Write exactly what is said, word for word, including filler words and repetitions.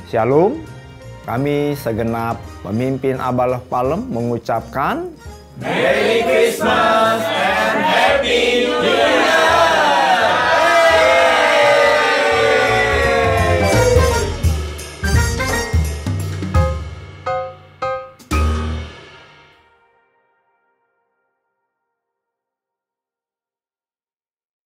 Shalom, kami segenap pemimpin Abba Love Palem mengucapkan Merry Christmas and Happy New Year!